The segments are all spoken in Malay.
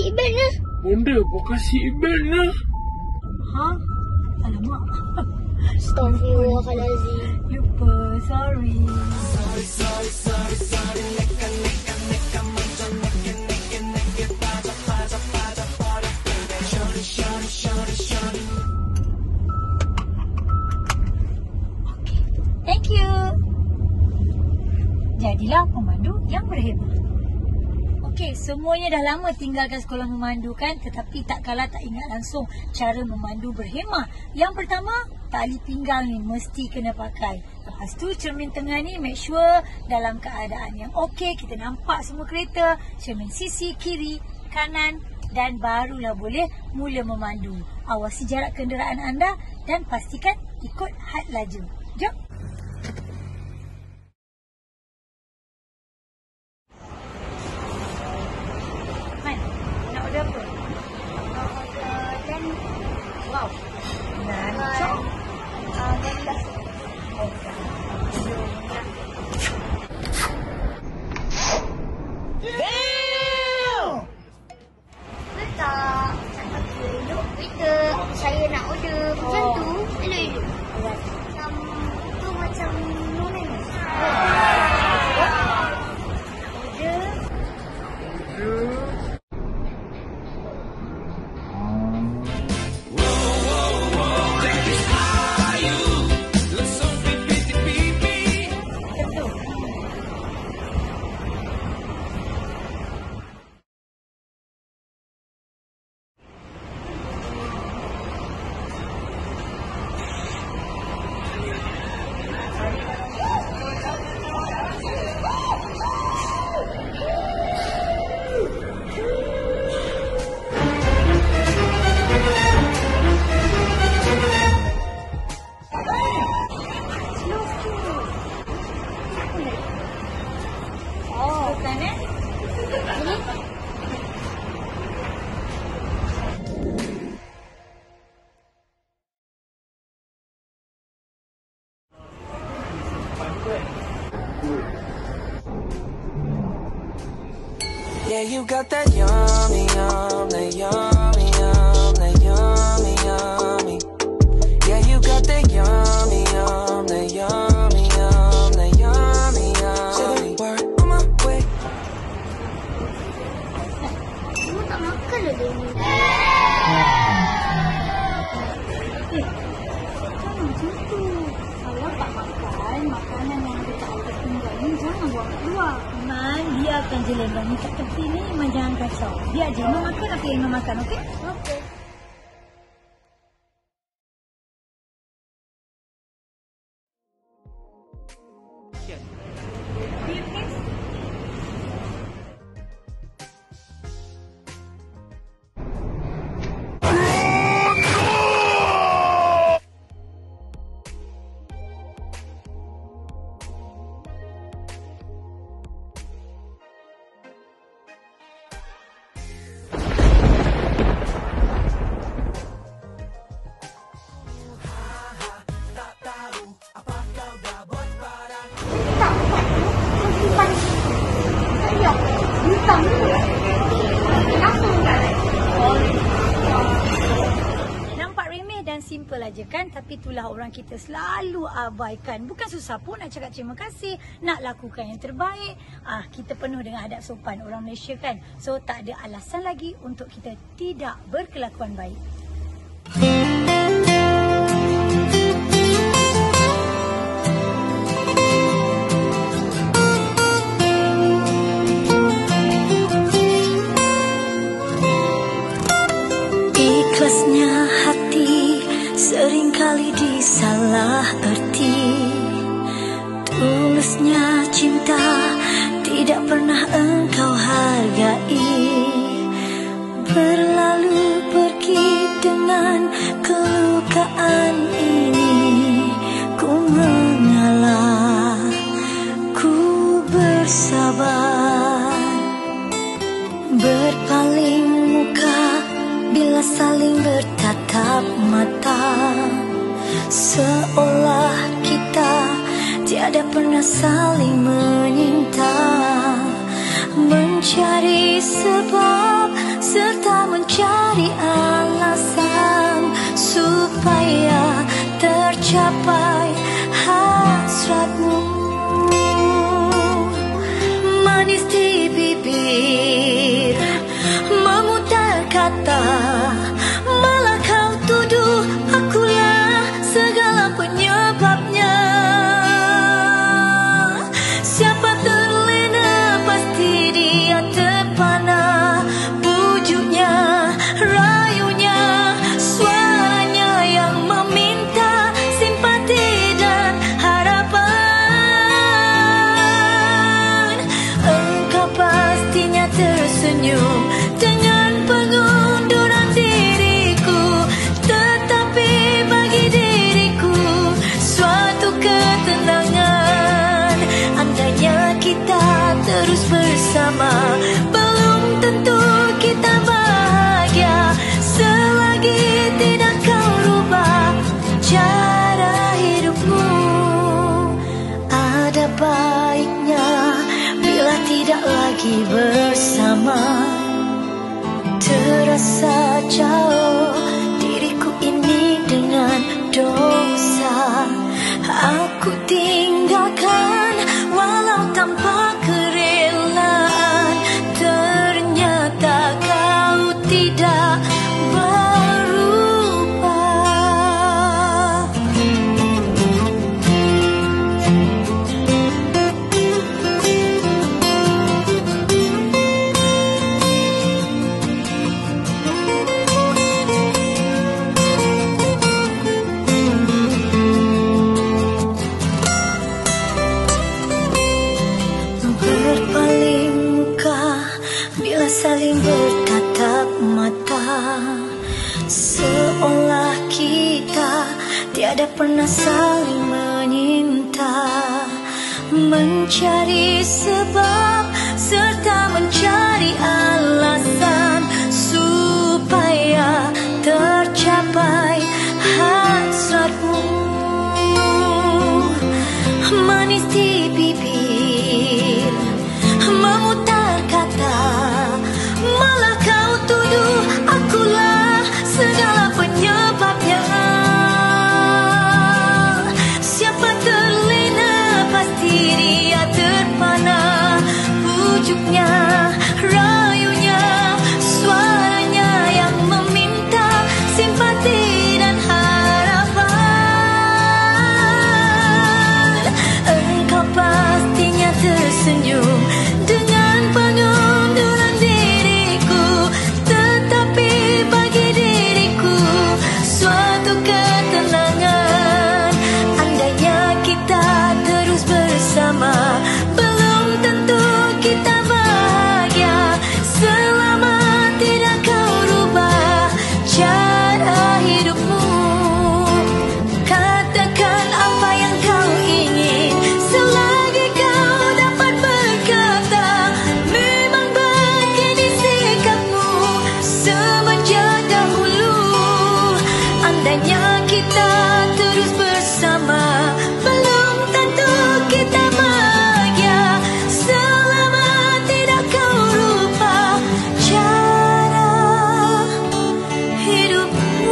beg lah. Bunda pun kasih beg lah. Ha? Alamak. Astaghfirullahalazim. Lupa, sorry. Okay, thank you. Jadilah pemandu yang berhemah. Okey, semuanya dah lama tinggalkan sekolah memandu kan, tetapi tak kalah tak ingat langsung cara memandu berhemah. Yang pertama, tali pinggang ni mesti kena pakai. Lepas tu cermin tengah ni make sure dalam keadaan yang okey, kita nampak semua kereta, cermin sisi, kiri, kanan dan barulah boleh mula memandu. Awasi jarak kenderaan anda dan pastikan ikut had laju. Jom. Nak order apa? Dan Wow. Lancong. dan bakso. Tak. Cakap elok. Kita saya nak order macam tu. Elok-elok. Macam tu macam nomen. Order. Bukan Ini Yeah, you got that yummy, yum, that yummy, yum, that yummy, yummy. Yeah, you got that yummy, yum, that yummy, yum, that yummy, yummy. Word on my way. semua tak makan lah dia ni. Macam tu. Kalau tak makan, makanan yang ada kat atas pinggan ni jangan buang keluar. Iman, biarkan je lembang ni kat tepi ni. Iman jangan kacau. Biar je Iman makan apa yang Iman makan, okey? Okey. Biar please. Nampak remeh dan simple aja kan, tapi itulah orang kita selalu abaikan. Bukan susah pun nak cakap terima kasih, nak lakukan yang terbaik. Kita penuh dengan adab sopan orang Malaysia kan. So tak ada alasan lagi untuk kita tidak berkelakuan baik. Ikhlasnya hati seringkali disalah erti. Tulusnya cinta tidak pernah engkau hargai. Berlalu pergi dengan kelukaan ini. Ku mengalah, ku bersabar. Berpaling muka bila saling bertatap mata, seolah kita tiada pernah saling menyinta. Mencari sebab serta mencari alasan supaya tercapai hasratmu. Manis di bibir, memutar kata, malah kau tuduh akulah segala penyebabnya. Siapa terlena pasti dia terpana, bujuknya, rayunya, suaranya yang meminta simpati dan harapan. Engkau pastinya tersenyum dengan pengunduran diriku, tetapi bagi diriku suatu ketenangan. Andainya kita terus bersama, belum tentu kita bahagia selagi tidak kau rubah cara hidupmu. Ada baiknya bila tidak lagi bersama. Terasa jauh diriku ini dengan dosa. Aku tinggalkan walau tanpa kerelaan. Ternyata kau tidak berubah. Berpaling muka bila saling bertatap mata, seolah kita tiada pernah saling menyinta. Mencari sebab serta mencari alasan supaya tercapai hasratmu. Manis di bibir, memutar kata, malah kau tuduh akulah segala penyebabnya. Siapa terlena pasti dia terpana, bujuknya, rayunya, suaranya yang meminta simpati dan harapan. Engkau pastinya tersenyum dengan pengunduran diriku, tetapi bagi diriku suatu ketenangan. Andainya kita terus bersama, belum tentu kita bahagia selama tidak kau rubah cara hidupmu. Katakan apa yang kau ingin selagi kau dapat berkata. Memang begini sikapmu semenjak dahulu. Andainya kita terus bersama, belum tentu kita bahagia selama tidak kau rubah cara hidupmu.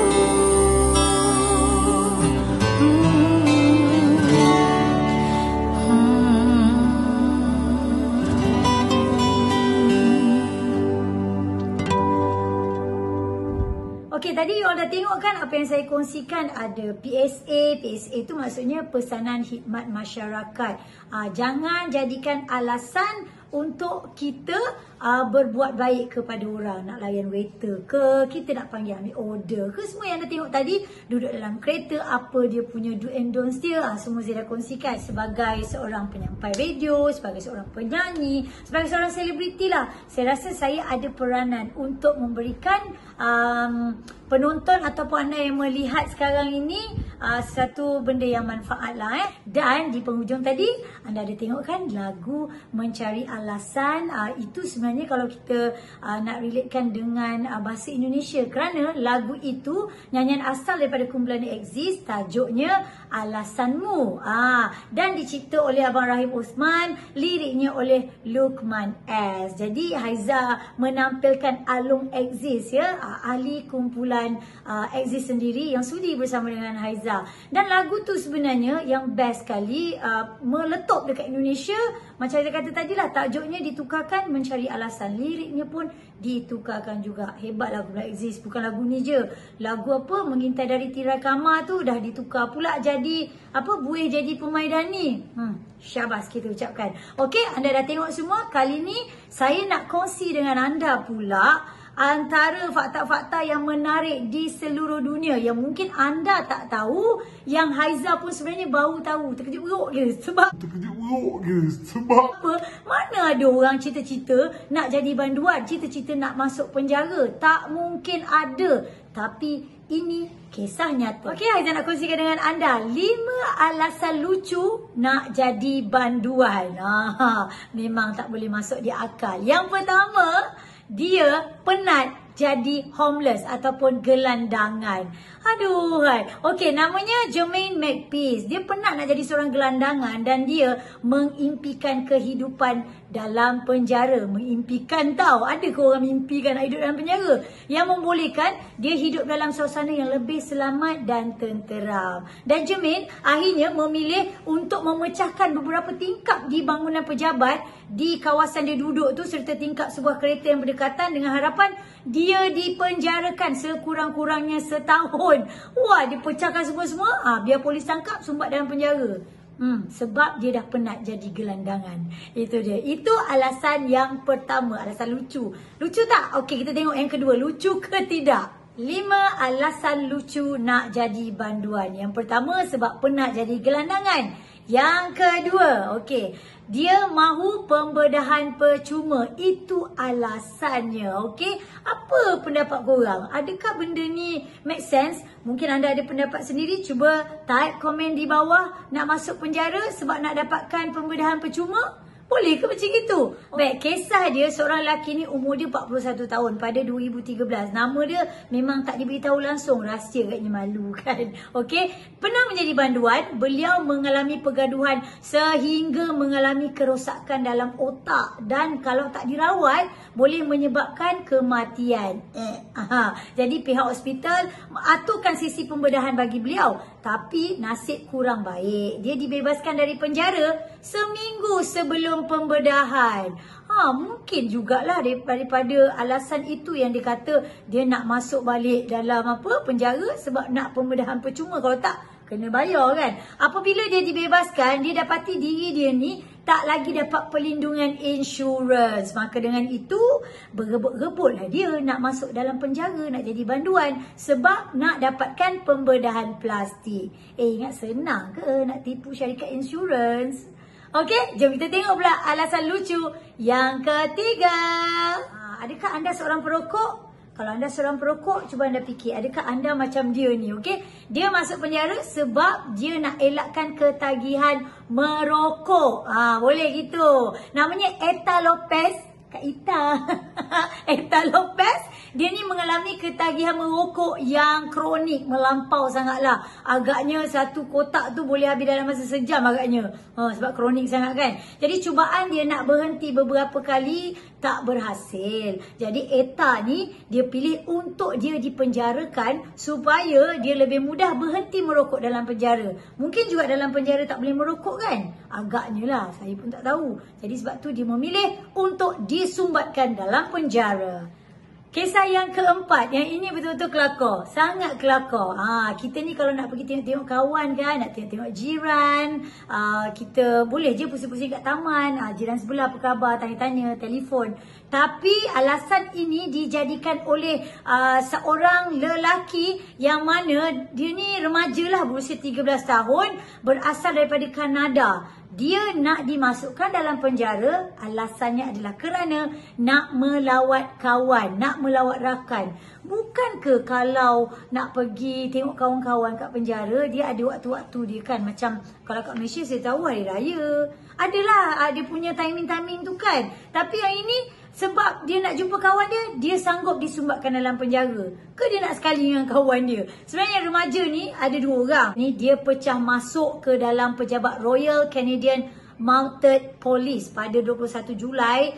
Okey, tadi you all dah tengok kan apa yang saya kongsikan. Ada PSA. PSA itu maksudnya pesanan khidmat masyarakat. Jangan jadikan alasan untuk kita berbuat baik kepada orang. Nak layan waiter ke, kita nak panggil ambil order ke, semua yang anda tengok tadi, duduk dalam kereta, apa dia punya do and don'ts dia, semua saya dah kongsikan. Sebagai seorang penyampai radio, sebagai seorang penyanyi, sebagai seorang selebriti lah, saya rasa saya ada peranan untuk memberikan penonton ataupun anda yang melihat sekarang ini satu benda yang manfaat lah Dan di penghujung tadi anda ada tengok kan lagu Mencari Alasan. Itu sebenarnya kalau kita nak relatekan dengan bahasa Indonesia, kerana lagu itu nyanyian asal daripada kumpulan Exist, tajuknya Alasanmu. Dan dicipta oleh Abang Rahim Osman, liriknya oleh Luqman S. Jadi Haiza menampilkan Alung Exist ahli kumpulan Exist sendiri yang sudi bersama dengan Haiza. Dan lagu tu sebenarnya yang best sekali meletup dekat Indonesia. Macam saya kata tadi lah, tajuknya ditukarkan Mencari Alasan, liriknya pun ditukarkan juga. Hebat lagu Exist, bukan lagu ni je. Lagu apa Mengintai Dari Tirai Kamar tu dah ditukar pula jadi Buih Jadi Permaidani. Syabas kita ucapkan. Okey, anda dah tengok semua. Kali ni saya nak kongsi dengan anda pula antara fakta-fakta yang menarik di seluruh dunia yang mungkin anda tak tahu, yang Haiza pun sebenarnya baru tahu. Terkejut beruk je sebab apa? Mana ada orang cita-cita nak jadi banduan, cita-cita nak masuk penjara? Tak mungkin ada. Tapi ini kisah nyata. Okey, Haiza nak kongsikan dengan anda 5 alasan lucu nak jadi banduan. Memang tak boleh masuk di akal. Yang pertama, dia penat jadi homeless ataupun gelandangan. Okey, namanya Jermaine McPeace. Dia penat nak jadi seorang gelandangan dan dia mengimpikan kehidupan dalam penjara. Mengimpikan tau. Ada ke orang mimpikan nak hidup dalam penjara? Yang membolehkan dia hidup dalam suasana yang lebih selamat dan tenteram. Dan Jermaine akhirnya memilih untuk memecahkan beberapa tingkap di bangunan pejabat di kawasan dia duduk tu, serta tingkap sebuah kereta yang berdekatan, dengan harapan dia dipenjarakan sekurang-kurangnya setahun. Wah, dia pecahkan semua-semua. Biar polis tangkap, sumbat dalam penjara. Sebab dia dah penat jadi gelandangan. Itu dia. Itu alasan yang pertama. Alasan lucu. Lucu tak? Okey, kita tengok yang kedua. Lucu ke tidak? 5 alasan lucu nak jadi banduan. Yang pertama, sebab penat jadi gelandangan. Yang kedua, okey, dia mahu pembedahan percuma. Itu alasannya. Okey, apa pendapat korang? Adakah benda ni make sense? Mungkin anda ada pendapat sendiri. Cuba type komen di bawah. Nak masuk penjara sebab nak dapatkan pembedahan percuma? Boleh ke macam gitu? Baik, kisah dia, seorang lelaki ni umur dia 41 tahun pada 2013. Nama dia memang tak diberitahu langsung, rahsia, katnya malu kan. Okey, pernah menjadi banduan. Beliau mengalami pergaduhan sehingga mengalami kerosakan dalam otak, dan kalau tak dirawat boleh menyebabkan kematian. Jadi pihak hospital aturkan sesi pembedahan bagi beliau, tapi nasib kurang baik. Dia dibebaskan dari penjara seminggu sebelum pembedahan. Mungkin jugalah daripada alasan itu yang dia kata dia nak masuk balik dalam penjara sebab nak pembedahan percuma. Kalau tak, kena bayar kan. Apabila dia dibebaskan, dia dapati diri dia ni tak lagi dapat perlindungan insurans. Maka dengan itu, berebut-rebutlah dia nak masuk dalam penjara, nak jadi banduan sebab nak dapatkan pembedahan plastik. Ingat senang ke nak tipu syarikat insurans? Okey, jom kita tengok pula alasan lucu yang ketiga. Adakah anda seorang perokok? Kalau anda seorang perokok, cuba anda fikir, adakah anda macam dia ni? Okey, dia masuk penjara sebab dia nak elakkan ketagihan merokok. Boleh gitu. Namanya Eta Lopez. Kak Ita. Eta Lopez. Dia ni mengalami ketagihan merokok yang kronik, melampau sangatlah. Agaknya satu kotak tu boleh habis dalam masa sejam agaknya. Sebab kronik sangat kan. Jadi cubaan dia nak berhenti beberapa kali, tak berhasil. Jadi Eta ni dia pilih untuk dia dipenjarakan supaya dia lebih mudah berhenti merokok dalam penjara. Mungkin juga dalam penjara tak boleh merokok kan? Agaknya lah, saya pun tak tahu. Jadi sebab tu dia memilih untuk disumbatkan dalam penjara. Kisah yang keempat, yang ini betul-betul kelakar. Sangat kelakar. Kita ni kalau nak pergi tengok-tengok kawan kan, nak tengok-tengok jiran, kita boleh je pusing-pusing kat taman. Jiran sebelah apa khabar, tanya-tanya, telefon. Tapi alasan ini dijadikan oleh seorang lelaki yang mana dia ni remaja lah, berusia 13 tahun, berasal daripada Kanada. Dia nak dimasukkan dalam penjara, alasannya adalah kerana nak melawat kawan, nak melawat rakan. Bukan ke kalau nak pergi tengok kawan-kawan kat penjara, dia ada waktu-waktu dia kan. Macam kalau kat Malaysia saya tahu hari raya. Adalah dia punya timing-timing tu kan. Tapi yang ini sebab dia nak jumpa kawan dia sanggup disumbatkan dalam penjara. Ke dia nak sekali dengan kawan dia? Sebenarnya remaja ni ada 2 orang. Ni dia pecah masuk ke dalam pejabat Royal Canadian Mounted Police pada 21 Julai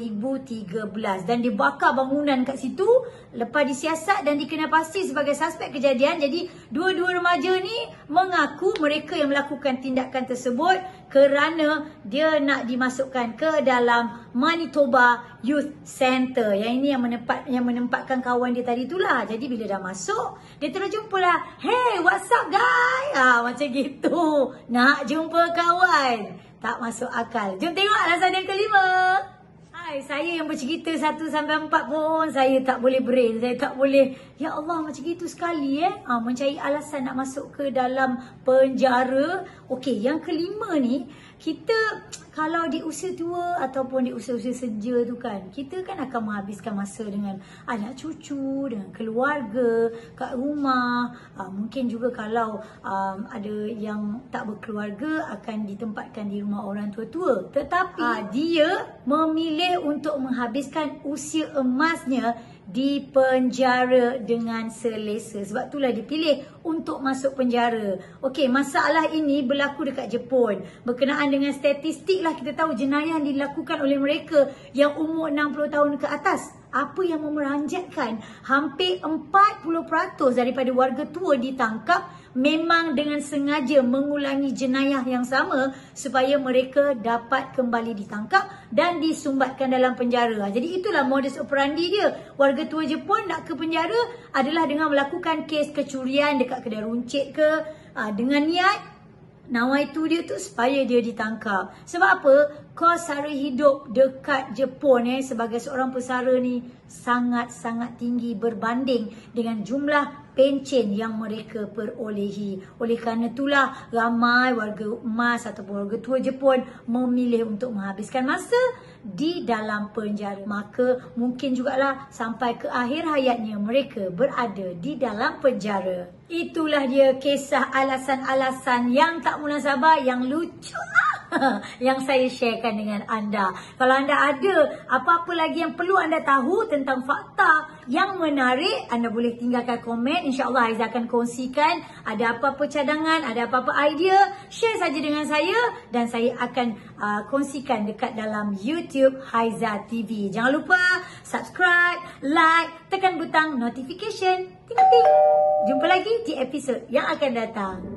2013 dan dibakar bangunan kat situ. Lepas disiasat dan dikenal pasti sebagai suspek kejadian. Jadi dua-dua remaja ni mengaku mereka yang melakukan tindakan tersebut kerana dia nak dimasukkan ke dalam Manitoba Youth Center. Yang ini yang menempatkan kawan dia tadi itulah. Jadi bila dah masuk, dia terus jumpa lah. Hey, what's up guys? Macam gitu. Nak jumpa kawan. Tak masuk akal. Jom tengok alasan yang kelima. Hai, saya yang bercerita 1 sampai 4 pun saya tak boleh brain. Saya tak boleh. Ya Allah, macam gitu sekali mencari alasan nak masuk ke dalam penjara. Okey, yang kelima ni, kita kalau di usia tua ataupun di usia-usia senja tu kan, kita kan akan menghabiskan masa dengan anak cucu, dengan keluarga kat rumah. Mungkin juga kalau ada yang tak berkeluarga akan ditempatkan di rumah orang tua-tua. Tetapi dia memilih untuk menghabiskan usia emasnya di penjara dengan selesa. Sebab itulah dia pilih untuk masuk penjara. Okey, masalah ini berlaku dekat Jepun. Berkenaan dengan statistik lah, kita tahu jenayah yang dilakukan oleh mereka yang umur 60 tahun ke atas. Apa yang memeranjatkan hampir 40% daripada warga tua ditangkap memang dengan sengaja mengulangi jenayah yang sama supaya mereka dapat kembali ditangkap dan disumbatkan dalam penjara. Jadi itulah modus operandi dia. Warga tua Jepun nak ke penjara adalah dengan melakukan kes kecurian dekat kedai runcit ke, dengan niat nawaitu dia tu supaya dia ditangkap. Sebab apa? Kos sara hidup dekat Jepun sebagai seorang pesara ni sangat-sangat tinggi berbanding dengan jumlah pencen yang mereka perolehi. Oleh kerana itulah ramai warga emas ataupun warga tua Jepun memilih untuk menghabiskan masa di dalam penjara. Maka mungkin jugalah sampai ke akhir hayatnya mereka berada di dalam penjara. Itulah dia kisah alasan-alasan yang tak munasabah, yang lucu yang saya sharekan dengan anda. Kalau anda ada apa-apa lagi yang perlu anda tahu tentang fakta yang menarik, anda boleh tinggalkan komen. InsyaAllah Haiza akan kongsikan. Ada apa-apa cadangan, ada apa-apa idea, share saja dengan saya dan saya akan kongsikan dekat dalam YouTube Haiza TV. Jangan lupa subscribe, like, tekan butang notification. Ting ting. Jumpa lagi di episod yang akan datang.